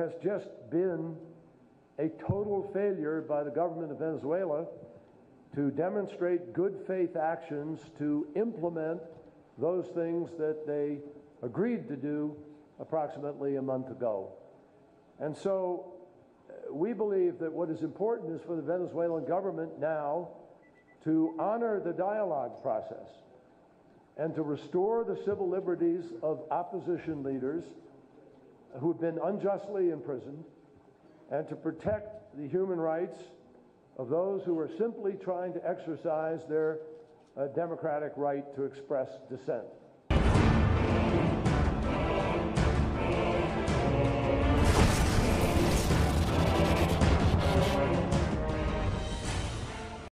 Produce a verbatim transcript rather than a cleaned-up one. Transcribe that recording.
has just been a total failure by the government of Venezuela to demonstrate good faith actions to implement those things that they agreed to do approximately a month ago. And so uh, we believe that what is important is for the Venezuelan government now to honor the dialogue process and to restore the civil liberties of opposition leaders who have been unjustly imprisoned, and to protect the human rights of those who are simply trying to exercise their uh, democratic right to express dissent.